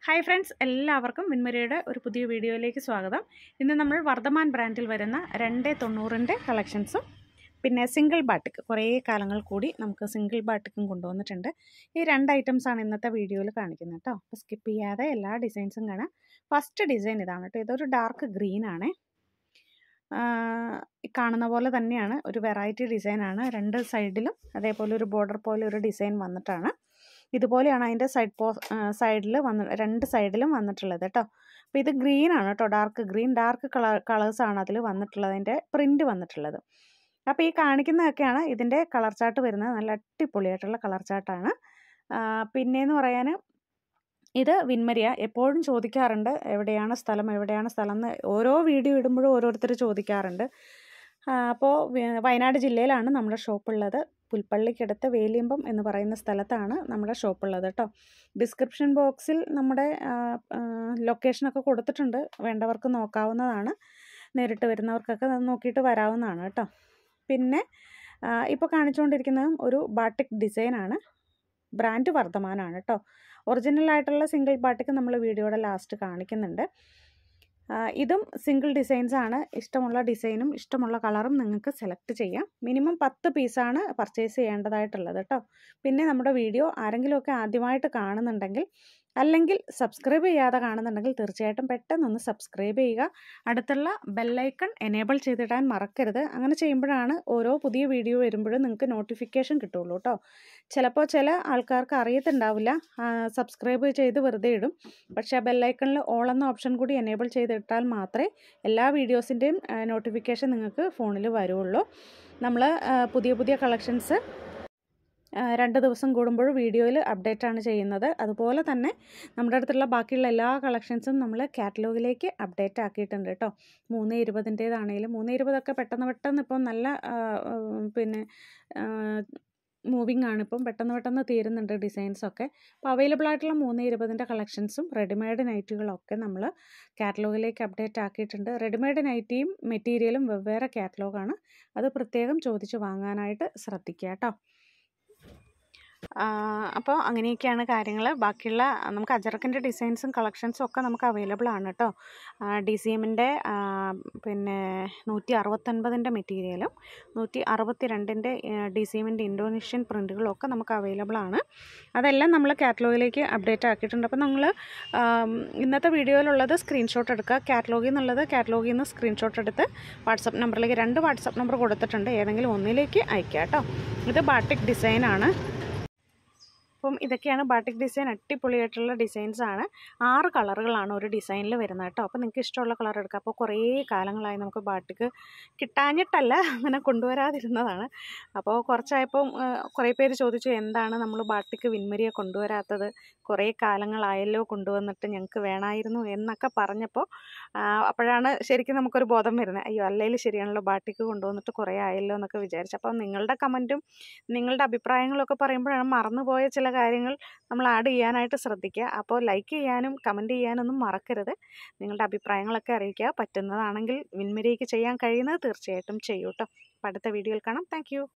Hi friends, എല്ലാവർക്കും വിൻമരിയുടെ ഒരു പുതിയ വീഡിയോയിലേക്ക് സ്വാഗതം. ഇന്ന് നമ്മൾ വർദ്ധമാൻ ബ്രാൻഡിൽ വരുന്ന 290ൻ്റെ കളക്ഷൻസും പിന്നെ സിംഗിൾ ബാട്ടിക്ക് കുറേ കാലങ്ങൾ കൂടി നമുക്ക് സിംഗിൾ ബാട്ടിക്കും കൊണ്ടുവന്നിട്ടുണ്ട്. ഈ 2 ഐറ്റംസാണ് ഇന്നത്തെ വീഡിയോയിൽ കാണിക്കുന്നത് കേട്ടോ. അപ്പോൾ സ്കിപ്പ് ചെയ്യാതെ എല്ലാ ഡിസൈൻസും കാണാം. ഫസ്റ്റ് ഡിസൈൻ ഇതാണ് കേട്ടോ. ഇതൊരു ഡാർക്ക് ഗ്രീൻ ആണ്. കാണുന്ന പോലെ തന്നെയാണ്, ഒരു വെറൈറ്റി ഡിസൈനാണ്. 2 സൈഡിലും അതേപോലെ ഒരു ബോർഡർ പോലെ ഒരു ഡിസൈൻ വന്നിട്ടാണ്. ഇതുപോലെയാണ് അതിൻ്റെ സൈഡിൽ 2 സൈഡിലും വന്നിട്ടുള്ളത് കേട്ടോ. അപ്പോൾ ഇത് ഗ്രീൻ ആണ് കേട്ടോ, ഡാർക്ക് ഗ്രീൻ, ഡാർക്ക് കളേഴ്സാണ് അതിൽ വന്നിട്ടുള്ളത്, അതിൻ്റെ പ്രിൻറ്റ് വന്നിട്ടുള്ളത്. അപ്പോൾ ഈ കാണിക്കുന്നതൊക്കെയാണ് ഇതിൻ്റെ കളർ ചാർട്ട് വരുന്നത്. നല്ല അടിപൊളിയായിട്ടുള്ള കളർ ചാർട്ടാണ്. പിന്നെയെന്ന് പറയാൻ, ഇത് വിൻമരിയ. എപ്പോഴും ചോദിക്കാറുണ്ട് എവിടെയാണ് സ്ഥലം എന്ന്. ഓരോ വീഡിയോ ഇടുമ്പോഴും ഓരോരുത്തർ ചോദിക്കാറുണ്ട്. അപ്പോൾ വയനാട് ജില്ലയിലാണ് നമ്മുടെ ഷോപ്പുള്ളത്. പുൽപ്പള്ളിക്കടുത്ത് വേലിയമ്പം എന്ന് പറയുന്ന സ്ഥലത്താണ് നമ്മുടെ ഷോപ്പുള്ളത് കേട്ടോ. ഡിസ്ക്രിപ്ഷൻ ബോക്സിൽ നമ്മുടെ ലൊക്കേഷനൊക്കെ കൊടുത്തിട്ടുണ്ട്, വേണ്ടവർക്ക് നോക്കാവുന്നതാണ്. നേരിട്ട് വരുന്നവർക്കൊക്കെ നോക്കിയിട്ട് വരാവുന്നതാണ് കേട്ടോ. പിന്നെ ഇപ്പോൾ കാണിച്ചുകൊണ്ടിരിക്കുന്നതും ഒരു ബാട്ടിക് ഡിസൈനാണ്. ബ്രാൻഡ് വർദ്ധമാനാണ് കേട്ടോ. ഒറിജിനലായിട്ടുള്ള സിംഗിൾ ബാട്ടിക്ക് നമ്മൾ വീഡിയോയുടെ ലാസ്റ്റ് കാണിക്കുന്നുണ്ട്. ഇതും സിംഗിൾ ഡിസൈൻസാണ്. ഇഷ്ടമുള്ള ഡിസൈനും ഇഷ്ടമുള്ള കളറും നിങ്ങൾക്ക് സെലക്ട് ചെയ്യാം. മിനിമം 10 പീസാണ് പർച്ചേസ് ചെയ്യേണ്ടതായിട്ടുള്ളത് കേട്ടോ. പിന്നെ നമ്മുടെ വീഡിയോ ആരെങ്കിലുമൊക്കെ ആദ്യമായിട്ട് കാണുന്നുണ്ടെങ്കിൽ, അല്ലെങ്കിൽ സബ്സ്ക്രൈബ് ചെയ്യാതെ കാണുന്നുണ്ടെങ്കിൽ തീർച്ചയായിട്ടും പെട്ടെന്നൊന്ന് സബ്സ്ക്രൈബ് ചെയ്യുക. അടുത്തുള്ള ബെല്ലൈക്കൺ എനേബിൾ ചെയ്തിടാൻ മറക്കരുത്. അങ്ങനെ ചെയ്യുമ്പോഴാണ് ഓരോ പുതിയ വീഡിയോ വരുമ്പോഴും നിങ്ങൾക്ക് നോട്ടിഫിക്കേഷൻ കിട്ടുള്ളൂ കേട്ടോ. ചിലപ്പോൾ ചില ആൾക്കാർക്ക് അറിയത്തുണ്ടാവില്ല, സബ്സ്ക്രൈബ് ചെയ്ത് വെറുതെ ഇടും. പക്ഷേ ആ ബെല്ലൈക്കണിൽ ഓൾ എന്ന ഓപ്ഷൻ കൂടി എനേബിൾ ചെയ്തിട്ടാൽ മാത്രമേ എല്ലാ വീഡിയോസിൻ്റെയും നോട്ടിഫിക്കേഷൻ നിങ്ങൾക്ക് ഫോണിൽ വരുള്ളൂ. നമ്മൾ പുതിയ കളക്ഷൻസ് 2 ദിവസം കൂടുമ്പോൾ വീഡിയോയിൽ അപ്ഡേറ്റ് ആണ് ചെയ്യുന്നത്. അതുപോലെ തന്നെ നമ്മുടെ അടുത്തുള്ള ബാക്കിയുള്ള എല്ലാ കളക്ഷൻസും നമ്മൾ കാറ്റലോഗിലേക്ക് അപ്ഡേറ്റ് ആക്കിയിട്ടുണ്ട് കേട്ടോ. 320-ൻ്റേതാണെങ്കിലും 320 പെട്ടെന്ന് ഇപ്പം നല്ല പിന്നെ മൂവിങ് ആണ്. ഇപ്പം പെട്ടെന്ന് തീരുന്നുണ്ട് ഡിസൈൻസൊക്കെ. അപ്പോൾ അവൈലബിൾ ആയിട്ടുള്ള 320-ൻ്റെ കളക്ഷൻസും റെഡിമെയ്ഡ് നൈറ്റികളൊക്കെ നമ്മൾ കാറ്റലോഗിലേക്ക് അപ്ഡേറ്റ് ആക്കിയിട്ടുണ്ട്. റെഡിമെയ്ഡ് നൈറ്റിയും മെറ്റീരിയലും വെവ്വേറെ കാറ്റലോഗാണ്. അത് പ്രത്യേകം ചോദിച്ച് വാങ്ങാനായിട്ട് ശ്രദ്ധിക്കുക കേട്ടോ. അപ്പോൾ അങ്ങനെയൊക്കെയാണ് കാര്യങ്ങൾ. ബാക്കിയുള്ള നമുക്ക് അജറക്കിൻ്റെ ഡിസൈൻസും കളക്ഷൻസും ഒക്കെ നമുക്ക് അവൈലബിൾ ആണ് കേട്ടോ. DCMൻ്റെ പിന്നെ 169-ൻ്റെ മെറ്റീരിയലും 162-ൻ്റെ DCMൻ്റെ ഇന്തോനേഷ്യൻ പ്രിൻറ്റുകളും ഒക്കെ നമുക്ക് അവൈലബിൾ ആണ്. അതെല്ലാം നമ്മൾ കാറ്റലോഗിലേക്ക് അപ്ഡേറ്റ് ആക്കിയിട്ടുണ്ട്. അപ്പോൾ നമ്മൾ ഇന്നത്തെ വീഡിയോയിലുള്ളത് സ്ക്രീൻഷോട്ട് എടുക്കുക. കാറ്റലോഗിൽ നിന്ന് സ്ക്രീൻഷോട്ട് എടുത്ത് വാട്സപ്പ് നമ്പറിലേക്ക് 2 വാട്സപ്പ് നമ്പർ കൊടുത്തിട്ടുണ്ട്, ഏതെങ്കിലും ഒന്നിലേക്ക് അയക്കുക കേട്ടോ. ഇത് ബാട്ടിക് ഡിസൈനാണ്. അപ്പം ഇതൊക്കെയാണ് ബാട്ടിക് ഡിസൈൻ. അടിപൊളിയായിട്ടുള്ള ഡിസൈൻസാണ്. 6 കളറുകളാണ് ഒരു ഡിസൈനിൽ വരുന്നത് കേട്ടോ. അപ്പോൾ നിങ്ങൾക്ക് ഇഷ്ടമുള്ള കളർ എടുക്കാം. അപ്പോൾ കുറേ കാലങ്ങളായി നമുക്ക് ബാട്ടിക്ക് കിട്ടാഞ്ഞിട്ടല്ല, അങ്ങനെ കൊണ്ടുവരാതിരുന്നതാണ്. അപ്പോൾ കുറച്ചായപ്പം കുറേ പേര് ചോദിച്ചു, എന്താണ് നമ്മൾ ബാട്ടിക്ക് വിൻമരിയെ കൊണ്ടുവരാത്തത്, കുറേ കാലങ്ങളായല്ലോ കൊണ്ടുവന്നിട്ട്, ഞങ്ങൾക്ക് വേണമായിരുന്നു എന്നൊക്കെ പറഞ്ഞപ്പോൾ അപ്പോഴാണ് ശരിക്കും നമുക്കൊരു ബോധം വരുന്നത്. അയ്യോ, അല്ലെങ്കിൽ ശരിയാണല്ലോ, ബാട്ടിക്ക് കൊണ്ടുവന്നിട്ട് കുറേ ആയല്ലോ എന്നൊക്കെ വിചാരിച്ചു. അപ്പോൾ നിങ്ങളുടെ കമൻറ്റും നിങ്ങളുടെ അഭിപ്രായങ്ങളൊക്കെ പറയുമ്പോഴാണ് മറന്നുപോയ ചില കാര്യങ്ങൾ നമ്മൾ ആഡ് ചെയ്യാനായിട്ട് ശ്രദ്ധിക്കുക. അപ്പോൾ ലൈക്ക് ചെയ്യാനും കമൻറ്റ് ചെയ്യാനൊന്നും മറക്കരുത്. നിങ്ങളുടെ അഭിപ്രായങ്ങളൊക്കെ അറിയിക്കുക. പറ്റുന്നതാണെങ്കിൽ വിൻമരിക്ക് ചെയ്യാൻ കഴിയുന്നത് തീർച്ചയായിട്ടും ചെയ്യൂ കേട്ടോ. അപ്പോൾ അടുത്ത വീഡിയോയിൽ കാണാം. താങ്ക്